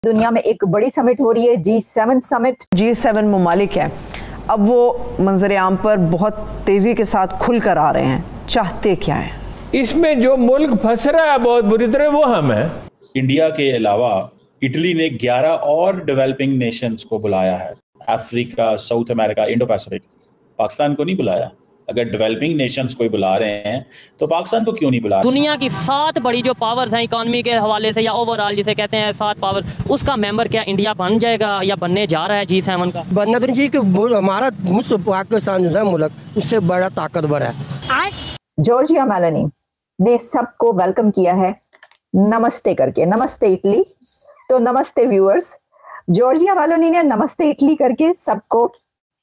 दुनिया में एक बड़ी समिट हो रही है, G7 समिट। G7 ममालिक हैं, अब वो मंजर आम पर बहुत तेजी के साथ खुलकर आ रहे हैं। चाहते क्या है? इसमें जो मुल्क फंस रहा है बहुत बुरी तरह वो हम है। इंडिया के अलावा इटली ने 11 और डेवलपिंग नेशंस को बुलाया है। Africa, South America, Indo Pacific. Pakistan को नहीं बुलाया। अगर डेवलपिंग नेशंस को बुला रहे हैं तो पाकिस्तान को क्यों नहीं बुला रहे? दुनिया की 7 बड़ी जो पावर्स हैं इकोनॉमी के हवाले से या ओवरऑल जिसे कहते हैं 7 पावर, उसका मेंबर क्या इंडिया बन जाएगा या बनने जा रहा है G7 का? बनना तो नहीं चाहिए कि हमारा पाकिस्तान जैसा मुल्क उससे बड़ा ताकतवर है। जॉर्जिया मेलोनी ने सबको वेलकम किया है नमस्ते करके। नमस्ते इटली। तो नमस्ते व्यूअर्स, जॉर्जिया मेलोनी ने नमस्ते इटली करके सबको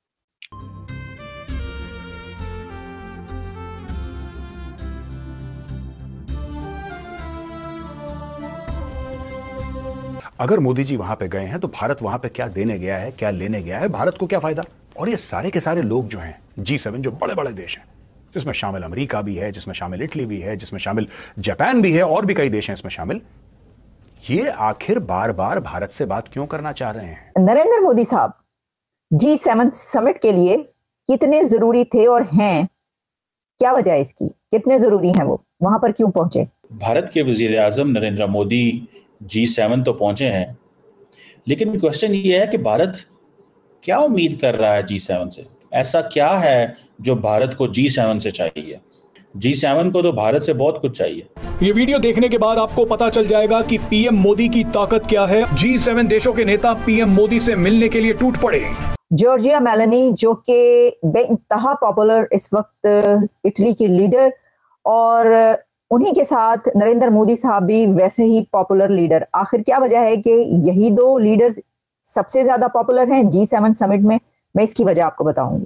अगर मोदी जी वहां पे गए हैं तो भारत वहां पे क्या देने गया है, क्या लेने गया है, भारत को क्या फायदा? और ये सारे के सारे लोग जो हैं G7, जो बड़े बड़े देश हैं, जिसमें शामिल अमेरिका भी है, जिसमें शामिल इटली भी है, जिसमें शामिल जापान भी है, और भी कई देश हैं इसमें शामिल, ये आखिर बार बार भारत से बात क्यों करना चाह रहे हैं? नरेंद्र मोदी साहब G7 समिट के लिए कितने जरूरी थे और हैं? क्या वजह है इसकी? कितने जरूरी हैं वो? वहां पर क्यों पहुंचे? भारत के वजीर आजम नरेंद्र मोदी G7 तो पहुंचे हैं, लेकिन क्वेश्चन ये है कि भारत क्या उम्मीद कर रहा है G7 से? ऐसा क्या है जो भारत को G7 से चाहिए? G7 को तो भारत से बहुत कुछ चाहिए। ये वीडियो देखने के बाद आपको पता चल जाएगा कि पीएम मोदी की ताकत क्या है। G7 देशों के नेता पीएम मोदी से मिलने के लिए टूट पड़े। जॉर्जिया मेलोनी जो कि बेइंतहा पॉपुलर इस वक्त इटली की लीडर, और उन्हीं के साथ नरेंद्र मोदी साहब भी वैसे ही पॉपुलर लीडर। आखिर क्या वजह है कि यही दो लीडर्स सबसे ज्यादा पॉपुलर हैं G7 समिट में? मैं इसकी वजह आपको बताऊंगी।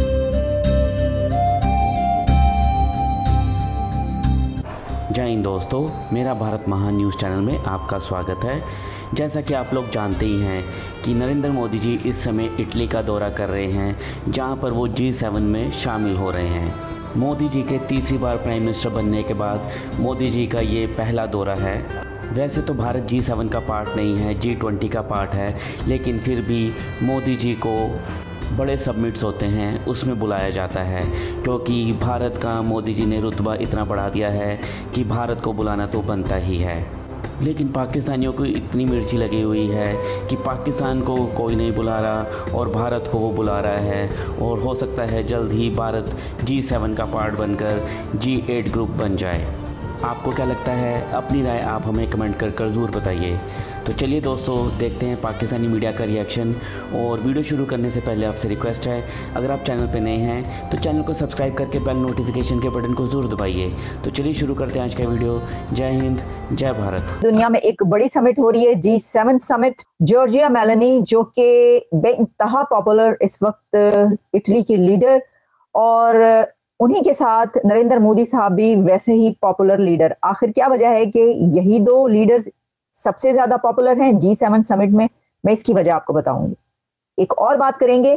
जय हिंद दोस्तों, मेरा भारत महान न्यूज़ चैनल में आपका स्वागत है। जैसा कि आप लोग जानते ही हैं कि नरेंद्र मोदी जी इस समय इटली का दौरा कर रहे हैं, जहां पर वो G7 में शामिल हो रहे हैं। मोदी जी के तीसरी बार प्राइम मिनिस्टर बनने के बाद मोदी जी का ये पहला दौरा है। वैसे तो भारत G7 का पार्ट नहीं है, G20 का पार्ट है, लेकिन फिर भी मोदी जी को बड़े समिट्स होते हैं उसमें बुलाया जाता है, क्योंकि भारत का मोदी जी ने रुतबा इतना बढ़ा दिया है कि भारत को बुलाना तो बनता ही है। लेकिन पाकिस्तानियों को इतनी मिर्ची लगी हुई है कि पाकिस्तान को कोई नहीं बुला रहा और भारत को वो बुला रहा है, और हो सकता है जल्द ही भारत G7 का पार्ट बनकर G8 ग्रुप बन जाए। आपको क्या लगता है? अपनी राय आप हमें कमेंट कर ज़रूर बताइए। तो चलिए दोस्तों, देखते हैं पाकिस्तानी मीडिया का रिएक्शन। और वीडियो शुरू करने से पहले आपसे रिक्वेस्ट है, अगर आप चैनल पे नए हैं तो चैनल को सब्सक्राइब करके बेल नोटिफिकेशन के बटन को ज़रूर दबाइए। तो चलिए शुरू करते हैं आज का वीडियो। जय हिंद, जय भारत। दुनिया में एक बड़ी समिट हो रही है G7 समिट। जॉर्जिया मेलोनी जो कि बेइंतहा पॉपुलर इस वक्त इटली की लीडर, और उन्हीं के साथ नरेंद्र मोदी साहब भी वैसे ही पॉपुलर लीडर। आखिर क्या वजह है कि यही दो लीडर्स सबसे ज्यादा पॉपुलर हैं G7 समिट में? मैं इसकी वजह आपको बताऊंगी। एक और बात करेंगे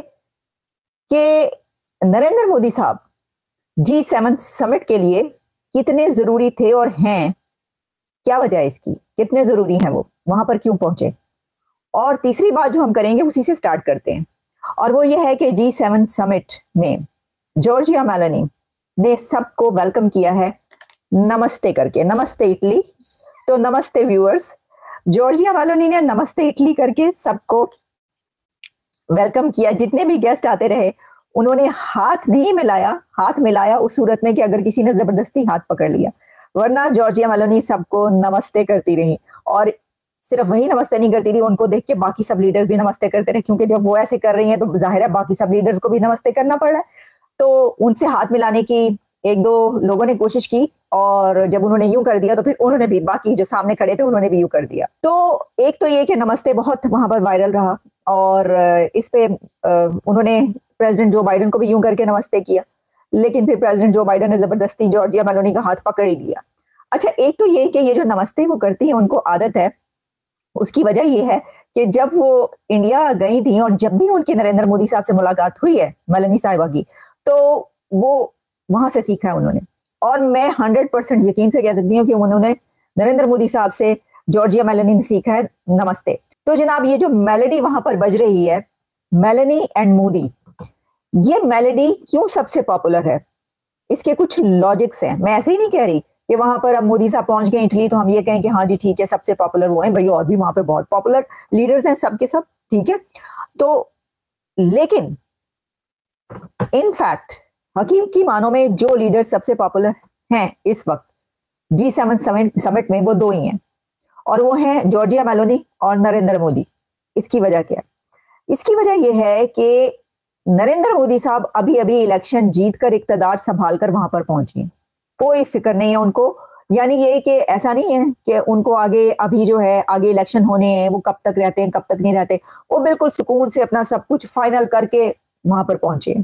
कि नरेंद्र मोदी साहब G7 समिट के लिए कितने जरूरी थे और हैं? क्या वजह है इसकी? कितने जरूरी हैं वो? वहां पर क्यों पहुंचे? और तीसरी बात जो हम करेंगे उसी से स्टार्ट करते हैं, और वो ये है कि G7 समिट में जॉर्जिया मेलोनी ने सबको वेलकम किया है नमस्ते करके। नमस्ते इटली। तो नमस्ते व्यूअर्स, जॉर्जिया मेलोनी ने नमस्ते इटली करके सबको वेलकम किया। जितने भी गेस्ट आते रहे उन्होंने हाथ नहीं मिलाया, हाथ मिलाया उस सूरत में कि अगर किसी ने जबरदस्ती हाथ पकड़ लिया, वरना जॉर्जिया मेलोनी सबको नमस्ते करती रही। और सिर्फ वही नमस्ते नहीं करती रही, उनको देख के बाकी सब लीडर्स भी नमस्ते करते रहे, क्योंकि जब वो ऐसे कर रही हैं तो जाहिर है बाकी सब लीडर्स को भी नमस्ते करना पड़ रहा है। तो उनसे हाथ मिलाने की एक दो लोगों ने कोशिश की, और जब उन्होंने यूं कर दिया तो फिर उन्होंने भी, बाकी जो सामने खड़े थे उन्होंने भी यूं कर दिया। तो एक तो ये कि नमस्ते बहुत वहां पर वायरल रहा, और इस पे उन्होंने प्रेसिडेंट जो बाइडेन को भी यूं करके नमस्ते किया, लेकिन फिर प्रेसिडेंट जो बाइडेन ने जबरदस्ती जॉर्जिया मेलोनी का हाथ पकड़ ही दिया। अच्छा, एक तो ये कि ये जो नमस्ते वो करती है, उनको आदत है। उसकी वजह ये है कि जब वो इंडिया गई थी और जब भी उनकी नरेंद्र मोदी साहब से मुलाकात हुई है मेलोनी साहिबा की, तो वो वहां से सीखा है उन्होंने। और मैं 100% यकीन से कह सकती हूँ कि उन्होंने नरेंद्र मोदी साहब से जॉर्जिया मेलोनी ने सीखा है नमस्ते। तो जनाब ये जो मेलोडी वहां पर बज रही है, मेलानी एंड मोदी, ये मेलोडी क्यों सबसे पॉपुलर है? इसके कुछ लॉजिक्स हैं। मैं ऐसे ही नहीं कह रही कि वहां पर अब मोदी साहब पहुंच गए इटली तो हम ये कहें कि हाँ जी ठीक है सबसे पॉपुलर वो हैं। भाई और भी वहां पे बहुत पॉपुलर लीडर्स हैं सबके सब, ठीक है। तो लेकिन इनफैक्ट हकीम की मानों में जो लीडर सबसे पॉपुलर हैं इस वक्त G7 समिट में, वो दो ही हैं, और वो हैं जॉर्जिया मेलोनी और नरेंद्र मोदी। इसकी वजह क्या है? इसकी वजह यह है कि नरेंद्र मोदी साहब अभी अभी इलेक्शन जीतकर इक्तदार संभाल कर वहां पर पहुंचे, कोई फिक्र नहीं है उनको। यानी ये कि ऐसा नहीं है कि उनको आगे अभी जो है आगे इलेक्शन होने हैं, वो कब तक रहते हैं कब तक नहीं रहते, वो बिल्कुल सुकून से अपना सब कुछ फाइनल करके वहां पर पहुंचे,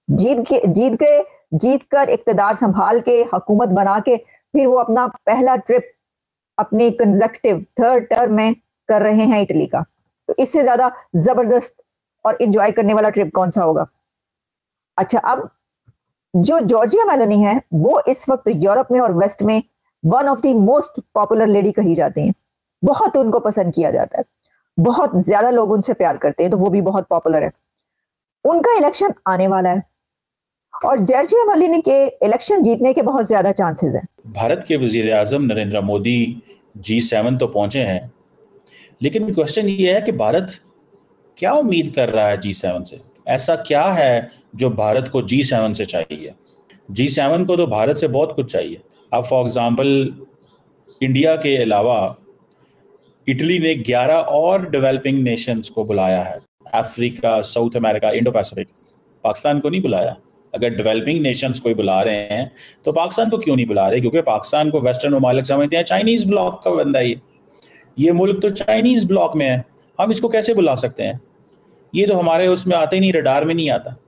जीत कर इक्तदार संभाल के हुकूमत बना के फिर वो अपना पहला ट्रिप अपने कंसेक्यूटिव थर्ड टर्म में कर रहे हैं इटली का। तो इससे ज्यादा जबरदस्त और एंजॉय करने वाला ट्रिप कौन सा होगा? अच्छा, अब जो जॉर्जिया मेलोनी है वो इस वक्त यूरोप में और वेस्ट में one of the most popular lady कही जाती हैं। बहुत उनको पसंद किया जाता है, बहुत ज्यादा लोग उनसे प्यार करते हैं, तो वो भी बहुत पॉपुलर है। उनका इलेक्शन आने वाला है और जॉर्जिया मेलोनी के इलेक्शन जीतने के बहुत ज्यादा चांसेस हैं। भारत के वजीर आजम नरेंद्र मोदी G7 तो पहुंचे हैं, लेकिन क्वेश्चन ये है कि भारत क्या उम्मीद कर रहा है G7 से? ऐसा क्या है जो भारत को G7 से चाहिए? G7 को तो भारत से बहुत कुछ चाहिए। अब फॉर एग्जांपल इंडिया के अलावा इटली ने 11 और डेवलपिंग नेशंस को बुलाया है, Africa, South America, Indo Pacific. Pakistan को नहीं बुलाया। अगर डेवलपिंग नेशंस को बुला रहे हैं तो पाकिस्तान को क्यों नहीं बुला रहे? क्योंकि पाकिस्तान को वेस्टर्न ममालिक समझते हैं चाइनीज ब्लॉक का बंदा ये मुल्क तो चाइनीज ब्लॉक में है, हम इसको कैसे बुला सकते हैं? ये तो हमारे उसमें आते ही नहीं, रडार में नहीं आता।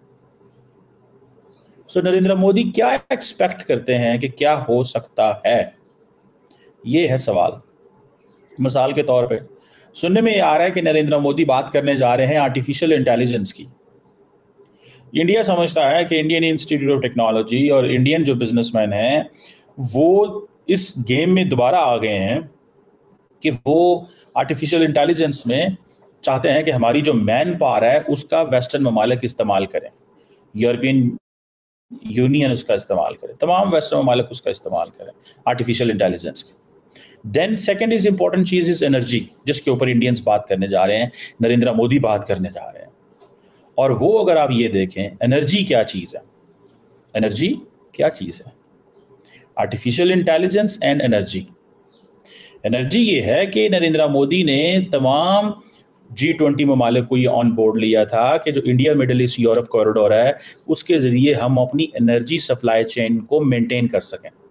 सो नरेंद्र मोदी क्या एक्सपेक्ट करते हैं कि क्या हो सकता है, ये है सवाल। मिसाल के तौर पे सुनने में आ रहा है कि नरेंद्र मोदी बात करने जा रहे हैं आर्टिफिशियल इंटेलिजेंस की। इंडिया समझता है कि इंडियन इंस्टीट्यूट ऑफ टेक्नोलॉजी और इंडियन जो बिजनेसमैन हैं वो इस गेम में दोबारा आ गए हैं कि वो आर्टिफिशियल इंटेलिजेंस में चाहते हैं कि हमारी जो मैन पावर है उसका वेस्टर्न ममालिक इस्तेमाल करें, यूरोपियन यूनियन उसका इस्तेमाल करे, तमाम वेस्टर्न ममालिक उसका इस्तेमाल करें आर्टिफिशियल इंटेलिजेंस के। देन सेकेंड इज इंपॉर्टेंट चीज इज एनर्जी, जिसके ऊपर इंडियंस बात करने जा रहे हैं, नरेंद्र मोदी बात करने जा रहे हैं। और वो अगर आप ये देखें एनर्जी क्या चीज़ है, एनर्जी क्या चीज़ है, artificial intelligence and energy. Energy ये है कि नरेंद्र मोदी ने तमाम G20 ममालिक को ये ऑन बोर्ड लिया था कि जो India Middle East Europe corridor है उसके ज़रिए हम अपनी एनर्जी सप्लाई चेन को मेंटेन कर सकें।